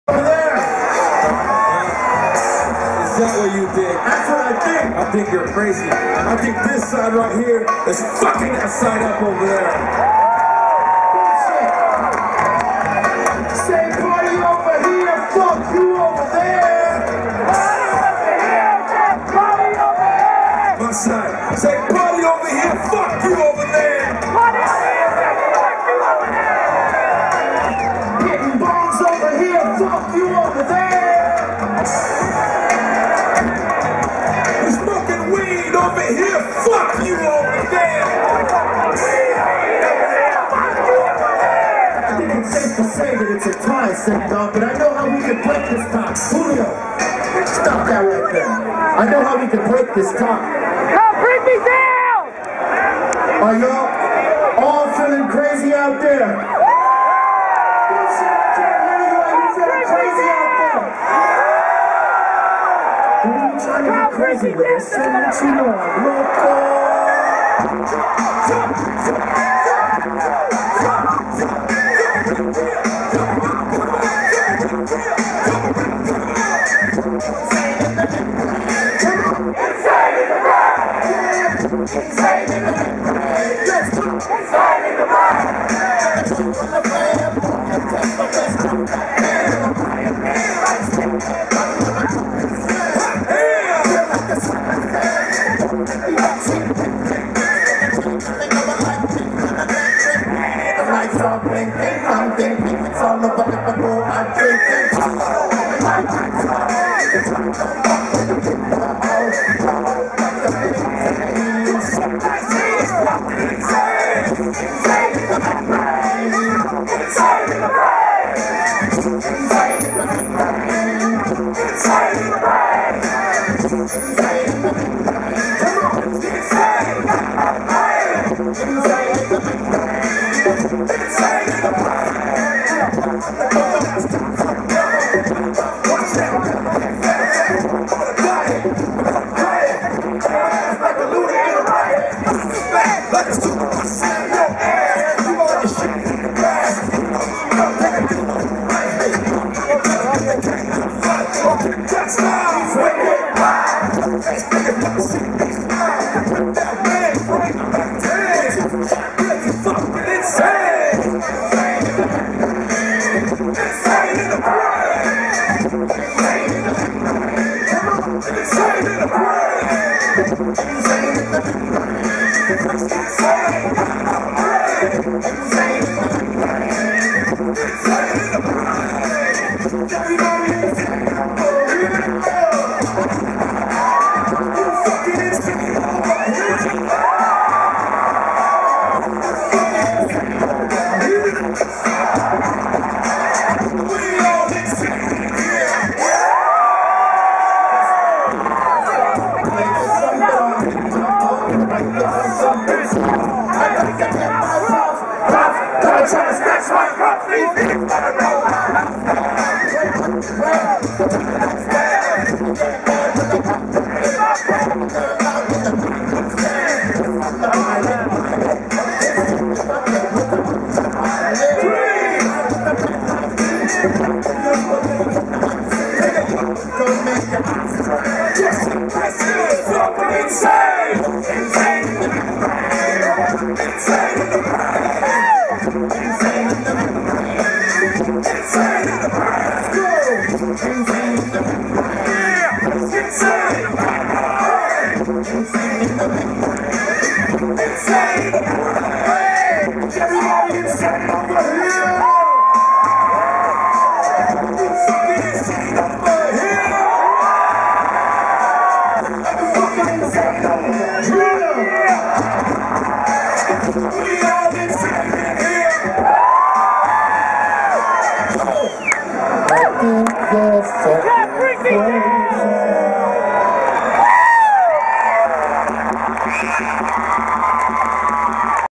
over there. Is that what you think? That's what I think. I think you're crazy. I think this side right here is fucking that side up over there. Say party over here, fuck you over there. Party over here! My side. Say party over here, fuck you over there. Party over here! Fuck you over there! Getting bombs over here, fuck you over there. We're smoking weed over here, fuck you over there. I think it's safe to say that it's a tie, dog, but I know how we can break this tie. Julio, stop that right there. I know how we can break this tie. Now bring me down! Are y'all all feeling crazy out there? You feeling crazy out there? Who are you trying to be crazy with? Let's see what you know. Loco. I'm thinking it's all about the more I'm drinking. We are